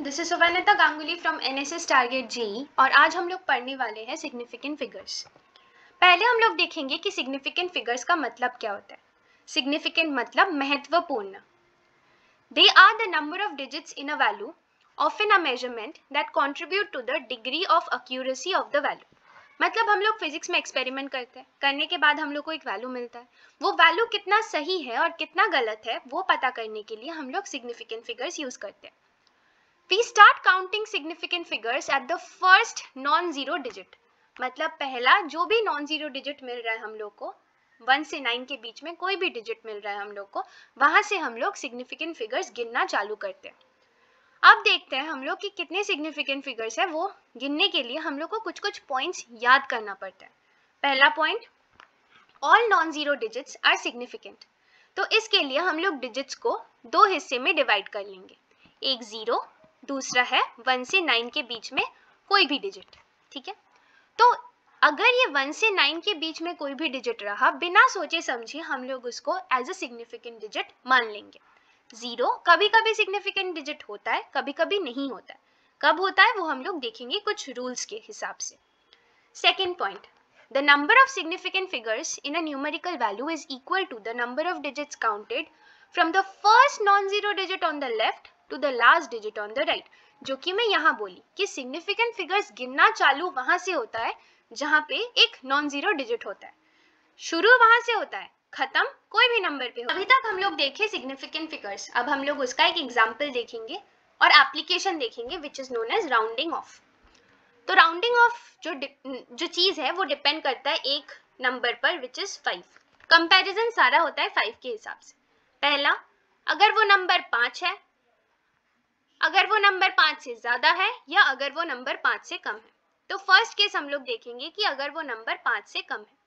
This is Suvarnita Ganguly from NSS target JEE और आज हम लोग पढ़ने वाले हैं सिग्निफिकेंट फिगर्स। पहले हम लोग देखेंगे कि सिग्निफिकेंट फिगर्स का मतलब क्या होता है। सिग्निफिकेंट मतलब महत्वपूर्ण। They are the number of digits in a value of an a measurement that contribute to the degree of accuracy of the value. मतलब हम लोग फिजिक्स में एक्सपेरिमेंट करते हैं, करने के बाद हम लोग को एक वैल्यू मिलता है। वो वैल्यू कितना सही है और कितना गलत है वो पता करने के लिए हम लोग सिग्निफिकेंट फिगर्स यूज करते हैं। We start counting significant figures at the first non-zero digit. मतलब पहला जो भी नॉन जीरो डिजिट मिल रहा है हम लोग को, 1 से 9 के बीच में कोई भी डिजिट मिल रहा है हम लोग को, वहां से हम लोग सिग्निफिकेंट फिगर्स गिनना चालू करते हैं। अब देखते हैं हम लोग कि कितने सिग्निफिकेंट फिगर्स है। वो गिनने के लिए हम लोग को कुछ कुछ पॉइंट्स याद करना पड़ता है। पहला point, all non zero digits are significant. तो इसके लिए हम लोग डिजिट्स को दो हिस्से में डिवाइड कर लेंगे, एक जीरो, दूसरा है 1 से 9 के बीच में कोई भी डिजिट। ठीक है, तो अगर ये 1 से 9 के बीच में कोई भी डिजिट रहा, बिना सोचे समझे हम लोग उसको एज अ सिग्निफिकेंट डिजिट मान लेंगे। जीरो कभी कभी सिग्निफिकेंट डिजिट होता है, कभी कभी नहीं होता है। कब होता है वो हम लोग देखेंगे कुछ रूल्स के हिसाब से। Second point, the number of significant figures in a numerical value is equal to the number of digits counted from the first non zero digit on the left to the last digit on the right. जो कि मैं यहाँ बोली कि significant figures गिनना चालू वहां से होता है जहां पे एक नॉन जीरो डिजिट होता है। शुरू वहां से होता है, खत्म कोई भी नंबर पे हो। अभी तक हम लोग देखे सिग्निफिकेंट फिगर्स, अब हम लोग उसका एक एग्जाम्पल देखेंगे और एप्लीकेशन देखेंगे which is known as rounding off. तो राउंडिंग ऑफ जो चीज है वो डिपेंड करता है एक नंबर पर विच इज 5। कंपैरिजन सारा होता है 5 के हिसाब से। पहला, अगर वो नंबर 5 है, अगर वो नंबर 5 से ज्यादा है या अगर वो नंबर 5 से कम है। तो फर्स्ट केस हम लोग देखेंगे कि अगर वो नंबर 5 से कम है।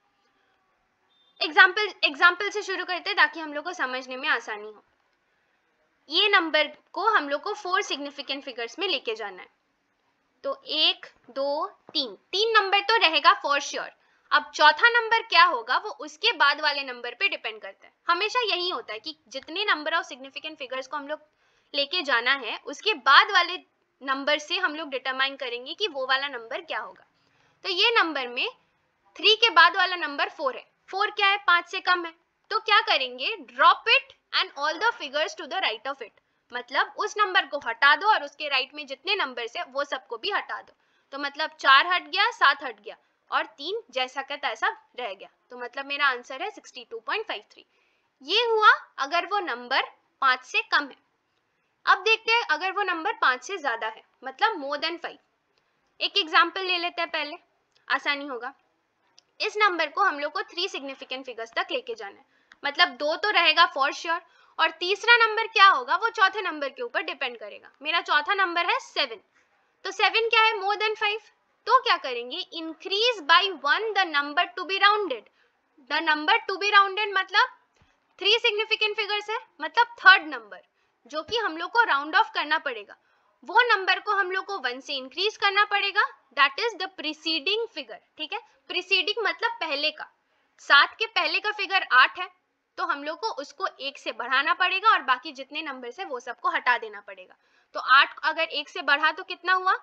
एग्जाम्पल से शुरू करते हैं ताकि हम लोग को समझने में आसानी हो। ये नंबर को हम लोग को 4 सिग्निफिकेंट फिगर्स में लेके जाना है। तो 1, 2, 3, 3 नंबर तो रहेगा फॉर श्योर। अब चौथा नंबर क्या होगा वो उसके बाद वाले नंबर पे डिपेंड करता है। हमेशा यही होता है कि जितने नंबर ऑफ सिग्निफिकेंट फिगर्स को हम लोग लेके जाना है उसके बाद वाले नंबर से हम लोग डिटरमाइन करेंगे कि वो वाला नंबर क्या होगा। तो ये नंबर में 3 के बाद वाला नंबर 4 है। 4 क्या है, 5 से कम है। तो क्या करेंगे, drop it and all the figures to the right of it. मतलब उस नंबर को हटा दो और उसके राइट में जितने नंबर्स है वो सबको भी हटा दो। तो मतलब 4 हट गया, 7 हट गया और 3 जैसा का तैसा रह गया। तो मतलब मेरा आंसर है 62.53। ये हुआ अगर वो नंबर 5 से कम है। अब देखते हैं अगर वो नंबर 5 से ज्यादा है, मतलब मोर देन 5। एक एग्जाम्पल ले लेते हैं पहले, आसानी होगा। इस नंबर को हम लोग को 3 सिग्निफिकेंट फिगर्स तक लेके जाना है। मतलब 2 तो रहेगा फॉर श्योर और तीसरा नंबर क्या होगा वो चौथे नंबर के ऊपर डिपेंड करेगा। मेरा चौथा नंबर है 7। तो 7 क्या है, मोर देन 5। तो क्या करेंगे, increase by 1 the number to be rounded. The number to be rounded मतलब 3 सिग्निफिकेंट फिगर्स है, मतलब थर्ड नंबर जो कि हम लोग को राउंड ऑफ करना पड़ेगा। वो नंबर को हम लोग को 1 से इंक्रीज करना पड़ेगा, that is the preceding figure. ठीक है, प्रीसीडिंग मतलब पहले का। 7 के पहले का फिगर 8 है तो हम लोग को उसको 1 से बढ़ाना पड़ेगा और बाकी जितने नंबर है वो सबको हटा देना पड़ेगा। तो 8 अगर 1 से बढ़ा तो कितना हुआ,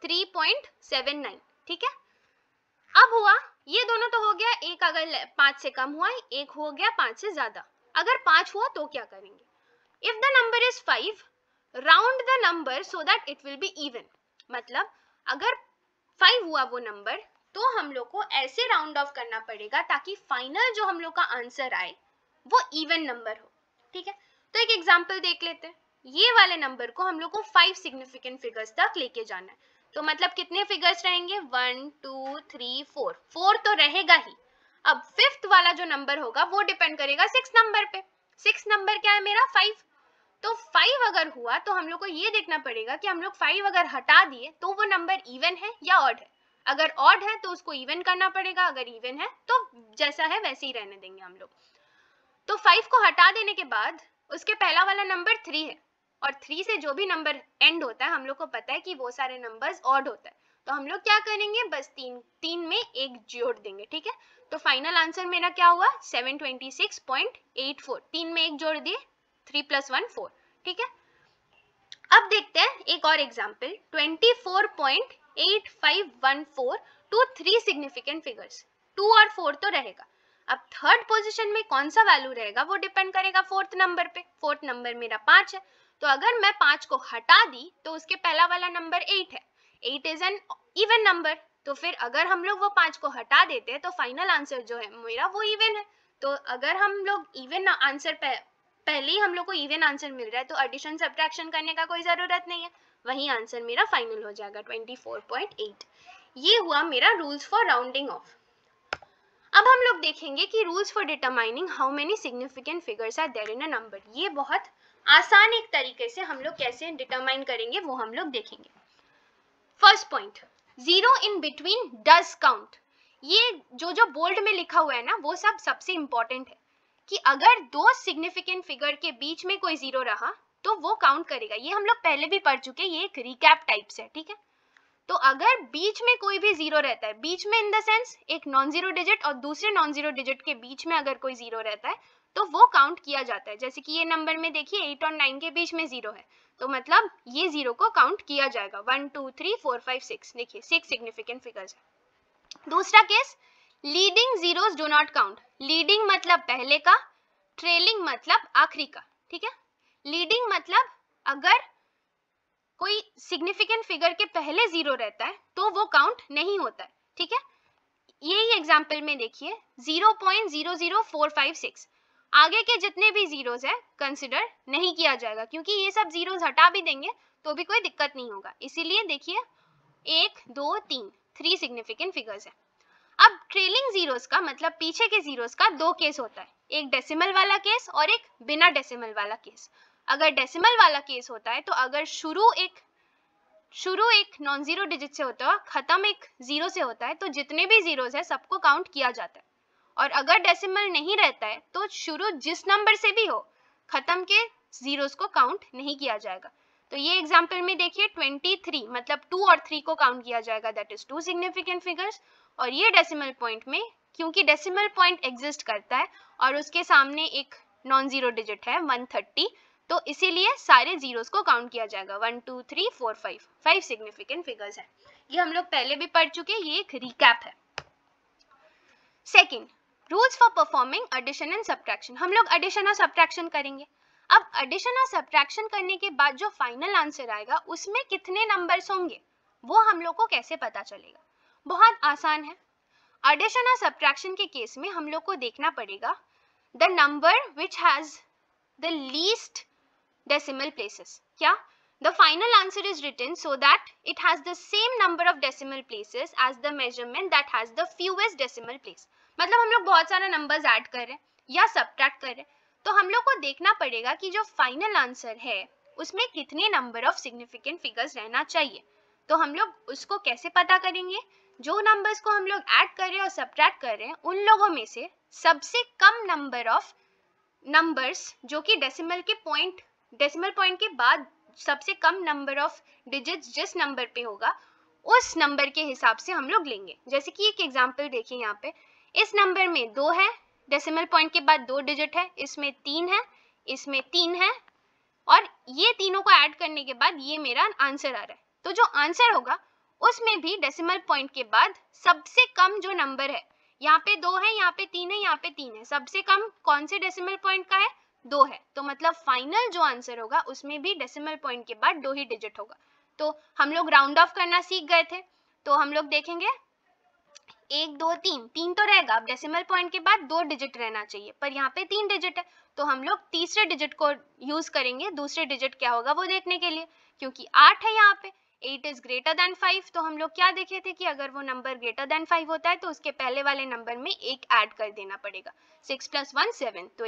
3.79। ठीक है, अब हुआ ये दोनों तो हो गया, एक अगर 5 से कम हुआ, एक हो गया 5 से ज्यादा। अगर 5 हुआ तो क्या करेंगे, if the number is 5 round the number so that it will be even। मतलब अगर 5 हुआ वो नंबर तो हम लोग को ऐसे राउंड ऑफ करना पड़ेगा ताकि फाइनल जो हम लोग का आंसर आए वो इवन नंबर हो। ठीक है, तो एक एग्जांपल देख लेते हैं। ये वाले नंबर को हम लोग को 5 सिग्निफिकेंट फिगर्स तक लेके जाना है। तो मतलब कितने फिगर्स रहेंगे, 1, 2, 3, 4। 4 तो रहेगा ही। अब 5th वाला जो नंबर होगा वो डिपेंड करेगा 6 नंबर पे। 6 नंबर क्या है मेरा, 5। तो 5 अगर हुआ तो हम लोग को ये देखना पड़ेगा कि हम लोग 5 अगर हटा दिए तो वो नंबर इवन है या ऑड है। अगर ऑड है तो उसको इवन करना पड़ेगा, अगर इवन है तो जैसा है वैसे ही रहने देंगे हम लोग। तो 5 को हटा देने के बाद उसके पहला वाला नंबर 3 है और 3 से जो भी नंबर एंड होता है हम लोग को पता है कि वो सारे नंबर्स ऑड होता है। तो हम लोग क्या करेंगे, बस 3 में एक जोड़ देंगे। ठीक है, तो फाइनल आंसर मेरा क्या हुआ, 726.84। 3 में एक जोड़ दिए, 3 + 1 4। ठीक है, अब देखते हैं एक और एग्जाम्पल, 24.8514 टू 3 सिग्निफिकेंट फिगर्स। 2 और 4 तो रहेगा, अब थर्ड पोजीशन में कौन सा वैल्यू रहेगा वो डिपेंड करेगा फोर्थ नंबर पे। फोर्थ नंबर मेरा 5 है, तो अगर मैं 5 को हटा दी तो उसके पहला वाला नंबर 8 है। 8 इज एन इवन नंबर, तो फिर अगर हम लोग वो 5 को हटा देते हैं तो फाइनल आंसर जो है मेरा वो इवन है। तो अगर हम लोग इवन आंसर पहले ही हम लोग को इवन आंसर मिल रहा है तो एडिशन सब्ट्रैक्शन करने का कोई जरूरत नहीं है, वही आंसर मेरा फाइनल हो जाएगा 24.8। ये हुआ मेरा रूल्स फॉर राउंडिंग ऑफ। अब हम लोग देखेंगे कि rules for determining how many significant figures are there in a number. ये बहुत आसान एक तरीके से हम लोग कैसे डिटरमाइन करेंगे वो हम लोग देखेंगे। First point, 0 in between does count. ये जो बोल्ड में लिखा हुआ है ना वो सब सबसे इंपॉर्टेंट है कि अगर दो सिग्निफिकेंट फिगर के बीच में कोई जीरो रहा तो वो काउंट करेगा। ये हम लोग पहले भी पढ़ चुके हैं, ये एक रिकैप टाइप्स है, ठीक है। तो अगर बीच में कोई भी जीरो रहता है, बीच में इन द सेंस एक नॉन जीरो डिजिट और दूसरे नॉन जीरो डिजिट के बीच में अगर कोई जीरो रहता है तो वो काउंट किया जाता है। जैसे कि ये नंबर में देखिए 8 और 9 के बीच में जीरो है, तो मतलब ये जीरो को काउंट किया जाएगा। 1 2 3 4 5 6, देखिए 6 सिग्निफिकेंट फिगर्स है। दूसरा case, leading zeros do not count. Leading मतलब पहले का, ट्रेलिंग मतलब आखिरी का, ठीक है। लीडिंग मतलब अगर कोई सिग्निफिकेंट फिगर के पहले जीरो रहता है तो वो काउंट नहीं होता है, ठीक है। यही एग्जांपल में देखिए 0.00456, आगे के जितने भी जीरोस है कंसिडर नहीं किया जाएगा क्योंकि ये सब जीरोस हटा भी देंगे तो भी कोई दिक्कत नहीं होगा। इसीलिए देखिए 1 2 3 3 सिग्निफिकेंट फिगर्स है। अब ट्रेलिंग जीरोस का मतलब पीछे के जीरोस का दो केस होता है, एक डेसिमल वाला केस और एक बिना डेसिमल वाला केस। अगर डेसिमल वाला केस होता है तो अगर शुरू एक नॉन जीरो डिजिट से होता है, खत्म एक जीरो से होता है, तो जितने भी जीरोस है सबको काउंट किया जाता है। और अगर डेसिमल नहीं रहता है तो शुरू जिस नंबर से भी हो, खत्म के जीरोस को काउंट नहीं किया जाएगा। तो ये एग्जांपल में देखिए 23 मतलब 2 और 3 को काउंट किया जाएगा, दैट इज 2 सिग्निफिकेंट फिगर्स। और ये डेसिमल पॉइंट में, क्योंकि डेसिमल पॉइंट एग्जिस्ट करता है और उसके सामने एक नॉन जीरो डिजिट है 130, तो इसीलिए सारे जीरोस को काउंट किया जाएगा। 1 2 3 4 5 सिग्निफिकेंट फिगर्स है। ये हम लोग पहले भी पढ़ चुके हैं, ये एक रिकैप है। Second, rules for performing addition and subtraction. हम लोग एडिशन और सब्ट्रैक्शन करेंगे। अब एडिशन और सब्ट्रैक्शन करने के बाद जो फाइनल आंसर आएगा उसमें कितने नंबर्स होंगे वो हम लोग को कैसे पता चलेगा? बहुत आसान है। एडिशन और सब्ट्रैक्शन के केस में हम लोग को देखना पड़ेगा the number which has the least decimal places. क्या? The final answer is written so that it has the same number of decimal places as the measurement that has the fewest decimal place. मतलब हम लोग बहुत सारा numbers add कर रहे हैं या सब्ट्रैक्ट कर रहे हैं, तो हम लोग को देखना पड़ेगा कि जो फाइनल आंसर है उसमें कितने नंबर ऑफ सिग्निफिकेंट फिगर्स रहना चाहिए। तो हम लोग उसको कैसे पता करेंगे? जो नंबर्स को हम लोग ऐड कर रहे हैं और सब्ट्रैक्ट कर रहे हैं उन लोगों में से सबसे कम नंबर ऑफ नंबर्स जो कि डेसिमल पॉइंट के बाद सबसे कम नंबर ऑफ डिजिट्स जिस नंबर पे होगा उस नंबर के हिसाब से हम लोग लेंगे। जैसे कि एक एग्जांपल देखिए, यहाँ पे इस नंबर में 2 है, डेसिमल पॉइंट के बाद 2 डिजिट है, इसमें 3 है, इसमें 3 है, और ये तीनों को ऐड करने के बाद ये मेरा आंसर आ रहा है। तो जो आंसर होगा उसमें भी डेसिमल पॉइंट के बाद सबसे कम जो नंबर है, यहाँ पे 2 है, यहाँ पे 3 है, यहाँ पे 3 है, सबसे कम कौन से डेसिमल पॉइंट का है? 2 है। तो मतलब फाइनल जो आंसर होगा उसमें भी डेसिमल पॉइंट के बाद 2 ही डिजिट होगा। तो हम लोग राउंड ऑफ करना सीख गए थे, तो हम लोग देखेंगे 1 2 3 तो रहेगा, अब डेसिमल पॉइंट के बाद 2 डिजिट रहना चाहिए, पर यहाँ पे 3 डिजिट है, तो हम लोग तीसरे डिजिट को यूज करेंगे दूसरे डिजिट क्या होगा वो देखने के लिए। क्योंकि 8 है यहाँ पे, 8 इज ग्रेटर देन 5, तो हम लोग क्या देखे थे कि अगर वो नंबर ग्रेटर देन 5 होता है तो उसके पहले वाले नंबर में एक ऐड कर देना पड़ेगा। 6 + 1 7, तो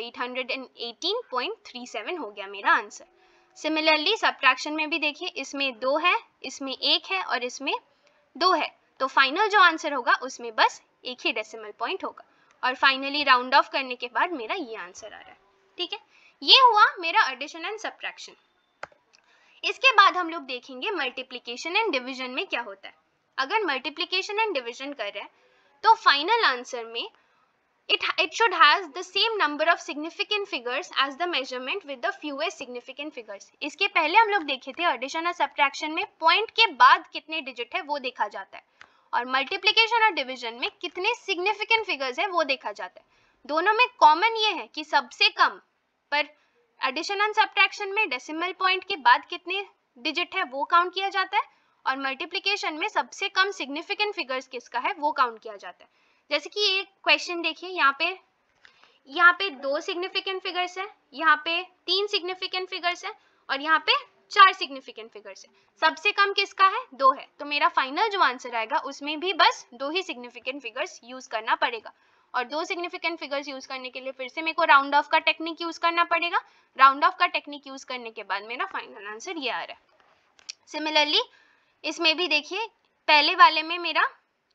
818.37 हो गया मेरा आंसर। सिमिलरली सब्ट्रैक्शन में भी देखिए, इसमें 2 है, इसमें 1 है और इसमें 2 है, तो फाइनल जो आंसर होगा उसमें बस एक ही डेसिमल पॉइंट होगा। और फाइनली राउंड ऑफ करने के बाद मेरा ये आंसर आ रहा है, ठीक है। ये हुआ मेरा एडिशन एंड सब्ट्रैक्शन। इसके बाद हम लोग देखेंगे मल्टीप्लिकेशन एंड डिवीजन में क्या होता है। अगर मल्टीप्लिकेशन एंड डिवीजन कर रहे हैं तो फाइनल आंसर में it should has the same number of significant figures as the measurement with the fewest significant figures. इसके पहले हम लोग देखे थे एडिशन और सब्ट्रैक्शन में पॉइंट के बाद कितने डिजिट है वो देखा जाता है, और मल्टीप्लिकेशन और डिवीजन में कितने सिग्निफिकेंट फिगर्स है वो देखा जाता है. दोनों में कॉमन ये है कि सबसे कम, पर एडिशन एंड सब्ट्रैक्शन में डेसिमल पॉइंट के बाद कितने डिजिट है वो काउंट किया जाता है, और मल्टीप्लिकेशन में सबसे कम सिग्निफिकेंट फिगर्स किसका है वो काउंट किया जाता है. जैसे कि एक क्वेश्चन देखिए, यहाँ पे 2 सिग्निफिकेंट फिगर्स है, यहाँ पे 3 सिग्निफिकेंट फिगर्स है, और यहाँ पे 4 सिग्निफिकेंट फिगर्स है. सबसे कम किसका है? 2 है. तो मेरा फाइनल जो आंसर आएगा उसमें भी बस 2 ही सिग्निफिकेंट फिगर्स यूज करना पड़ेगा. और 2 सिग्निफिकेंट फिगर्स यूज करने के लिए फिर से मेरे को राउंड ऑफ का टेक्निक यूज करना पड़ेगा. राउंड ऑफ का टेक्निक यूज करने के बाद मेरा फाइनल आंसर ये आ रहा है. सिमिलरली इसमें भी देखिए, पहले वाले में मेरा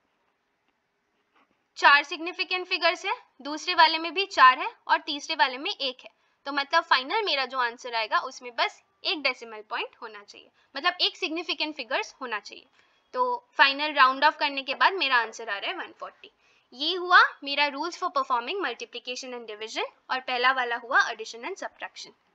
4 सिग्निफिकेंट फिगर्स है, दूसरे वाले में भी 4 है, और तीसरे वाले में 1 है. तो मतलब फाइनल मेरा जो आंसर आएगा उसमें बस एक डेसिमल पॉइंट होना चाहिए, मतलब एक सिग्निफिकेंट फिगर्स होना चाहिए. तो फाइनल राउंड ऑफ करने के बाद मेरा आंसर आ रहा है 140. ये हुआ मेरा rules for performing multiplication and division, और पहला वाला हुआ एडिशन एंड सब्ट्रैक्शन.